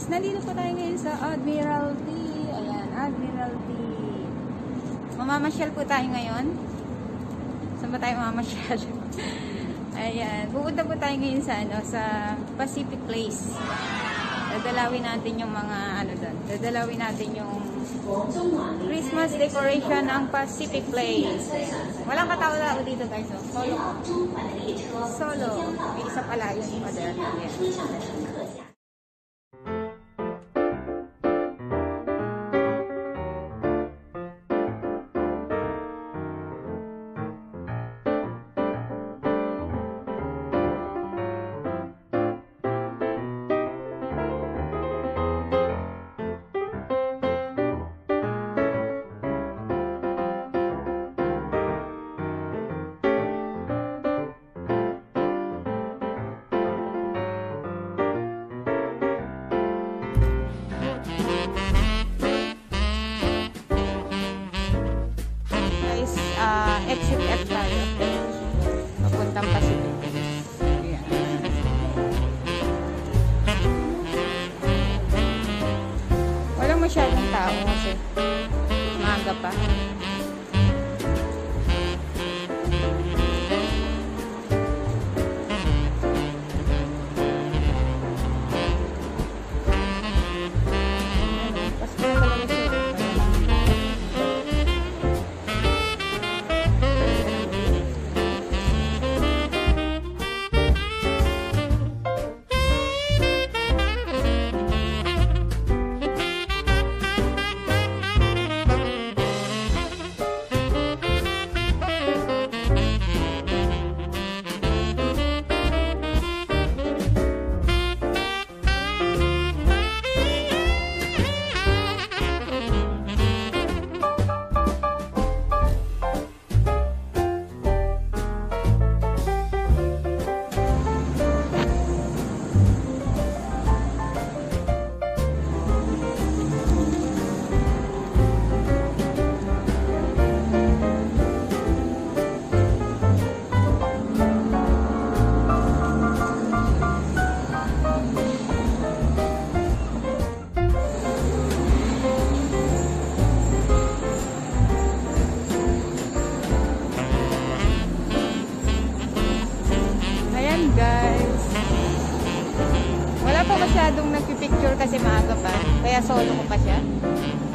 nandito po tayo ngayon sa Admiralty. Ayan, Admiralty. Mamamasyal po tayo ngayon. Saan ba tayo mamamasyal? Ayan, pupunta po tayo ngayon sa, sa Pacific Place. Dadalawin natin yung mga, doon. Dadalawin natin yung Christmas decoration ng Pacific Place. Walang katao-tao dito guys. So, solo ko. Solo. May isa pala yung order. Ayan. Exit F tayo. Papuntang Pacific. Ayan. Walang masyadong tao kasi maaga pa. Guys, wala pa masyadong nagpipicture kasi maaga pa, kaya solo ko pa siya.